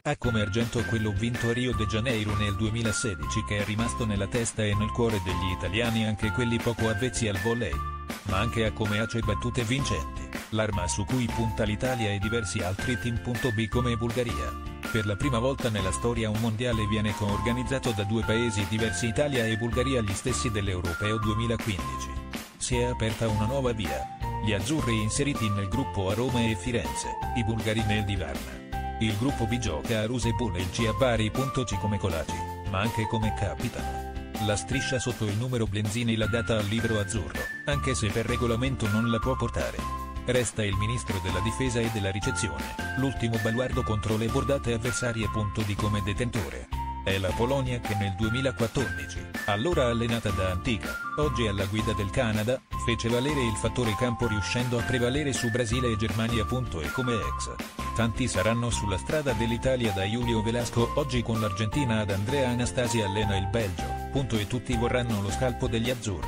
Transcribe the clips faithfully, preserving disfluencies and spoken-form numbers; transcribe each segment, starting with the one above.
A come argento quello vinto a Rio de Janeiro nel duemilasedici, che è rimasto nella testa e nel cuore degli italiani, anche quelli poco avvezzi al volley. Ma anche A come A c'è battute vincenti, l'arma su cui punta l'Italia e diversi altri team. B come Bulgaria. Per la prima volta nella storia un mondiale viene coorganizzato da due paesi diversi, Italia e Bulgaria, gli stessi dell'Europeo duemilaquindici. Si è aperta una nuova via. Gli azzurri inseriti nel gruppo A Roma e Firenze, i bulgari nel di Varna. Il gruppo B gioca a Rusepol e il C a Bari. C come Colaci, ma anche come capitano. La striscia sotto il numero Blenzini l'ha data al libero azzurro, anche se per regolamento non la può portare. Resta il ministro della difesa e della ricezione, l'ultimo baluardo contro le bordate avversarie. D come detentore. È la Polonia che nel duemilaquattordici, allora allenata da Antica, oggi alla guida del Canada, fece valere il fattore campo riuscendo a prevalere su Brasile e Germania. E come ex. Tanti saranno sulla strada dell'Italia, da Julio Velasco oggi con l'Argentina ad Andrea Anastasi allena il Belgio. E tutti vorranno lo scalpo degli azzurri.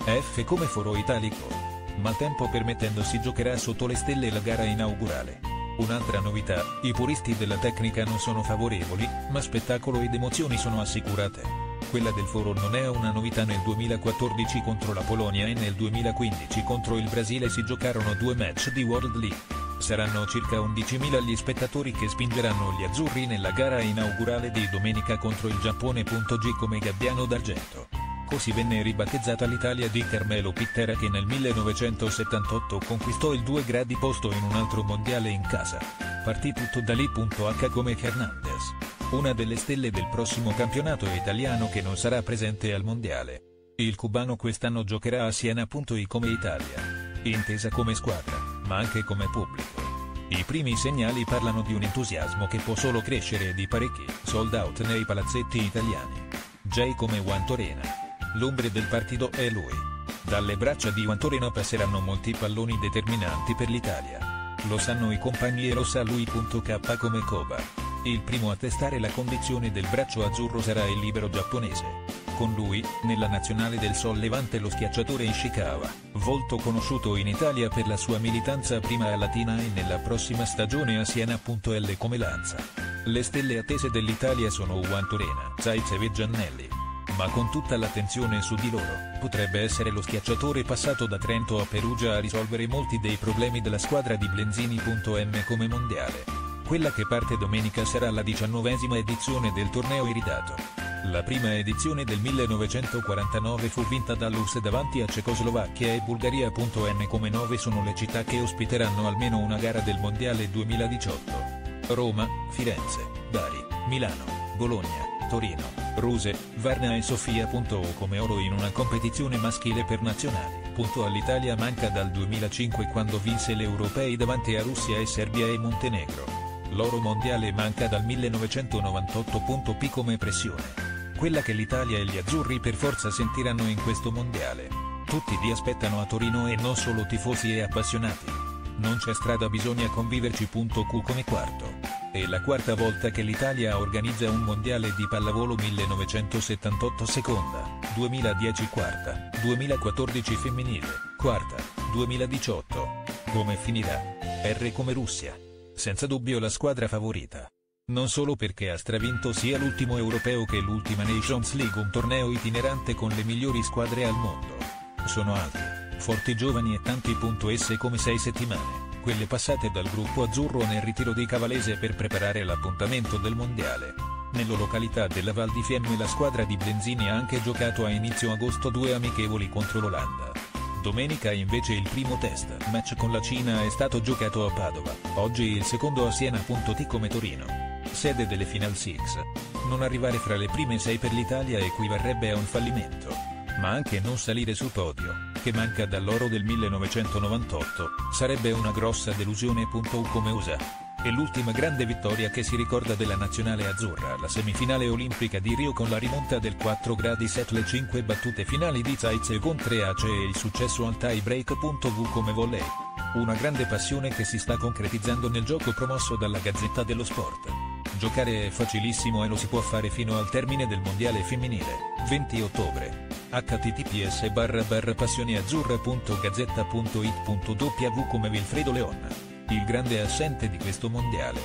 F come Foro Italico. Maltempo permettendo si giocherà sotto le stelle la gara inaugurale. Un'altra novità, i puristi della tecnica non sono favorevoli, ma spettacolo ed emozioni sono assicurate. Quella del Foro non è una novità. Nel duemilaquattordici contro la Polonia e nel duemilaquindici contro il Brasile si giocarono due match di World League. Saranno circa undicimila gli spettatori che spingeranno gli azzurri nella gara inaugurale di domenica contro il Giappone. G come Gabbiano d'argento. Così venne ribattezzata l'Italia di Carmelo Pittera, che nel millenovecentosettantotto conquistò il due gradi posto in un altro mondiale in casa. Partì tutto da lì. H come Hernandez. Una delle stelle del prossimo campionato italiano che non sarà presente al mondiale. Il cubano quest'anno giocherà a Siena. I come Italia. Intesa come squadra, ma anche come pubblico. I primi segnali parlano di un entusiasmo che può solo crescere e di parecchi sold out nei palazzetti italiani. J come Juantorena. L'ombre del partito è lui. Dalle braccia di Juantorena passeranno molti palloni determinanti per l'Italia. Lo sanno i compagni e lo sa lui. K come Koba. Il primo a testare la condizione del braccio azzurro sarà il libero giapponese. Con lui, nella nazionale del sollevante, lo schiacciatore Ishikawa, volto conosciuto in Italia per la sua militanza prima a Latina e nella prossima stagione a Siena. L come Lanza. Le stelle attese dell'Italia sono Juantorena, Zaitsev e Giannelli. Ma con tutta l'attenzione su di loro, potrebbe essere lo schiacciatore passato da Trento a Perugia a risolvere molti dei problemi della squadra di Blenzini. M come Mondiale. Quella che parte domenica sarà la diciannovesima edizione del torneo iridato. La prima edizione del millenovecentoquarantanove fu vinta dall'U R S S davanti a Cecoslovacchia e Bulgaria. N come nove sono le città che ospiteranno almeno una gara del Mondiale duemiladiciotto. Roma, Firenze, Bari, Milano, Bologna, Torino, Ruse, Varna e Sofia. O come oro in una competizione maschile per nazionali. All'Italia manca dal duemilacinque, quando vinse gli europei davanti a Russia e Serbia e Montenegro. L'oro mondiale manca dal millenovecentonovantotto. P come pressione. Quella che l'Italia e gli azzurri per forza sentiranno in questo mondiale. Tutti li aspettano a Torino, e non solo tifosi e appassionati. Non c'è strada, bisogna conviverci. Q come quarto. È la quarta volta che l'Italia organizza un mondiale di pallavolo. millenovecentosettantotto seconda, duemiladieci quarta, duemilaquattordici femminile, quarta, duemiladiciotto. Come finirà? R come Russia. Senza dubbio la squadra favorita. Non solo perché ha stravinto sia l'ultimo europeo che l'ultima Nations League, un torneo itinerante con le migliori squadre al mondo. Sono alti, forti, giovani e tanti. S come sei settimane, quelle passate dal gruppo azzurro nel ritiro di Cavalese per preparare l'appuntamento del mondiale. Nella località della Val di Fiemme la squadra di Blenzini ha anche giocato a inizio agosto due amichevoli contro l'Olanda. Domenica invece il primo test match con la Cina è stato giocato a Padova, oggi il secondo a Siena. T come Torino. Sede delle Final Six. Non arrivare fra le prime sei per l'Italia equivarrebbe a un fallimento. Ma anche non salire sul podio, che manca dall'oro del millenovecentonovantotto, sarebbe una grossa delusione. U come U S A. È l'ultima grande vittoria che si ricorda della nazionale azzurra alla semifinale olimpica di Rio, con la rimonta del quattro gradi set, le cinque battute finali di Zaitsev con tre ace e il successo al tie break. V come volley. Una grande passione che si sta concretizzando nel gioco promosso dalla Gazzetta dello Sport. Giocare è facilissimo e lo si può fare fino al termine del mondiale femminile, venti ottobre. H T T P S barra barra passioneazzurra punto gazzetta punto it punto w come Vilfredo Leon. Il grande assente di questo mondiale.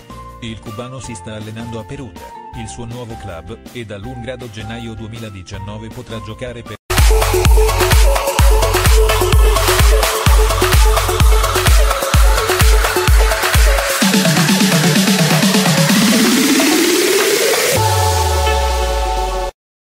Il cubano si sta allenando a Perugia, il suo nuovo club, e dall'un grado gennaio duemiladiciannove potrà giocare per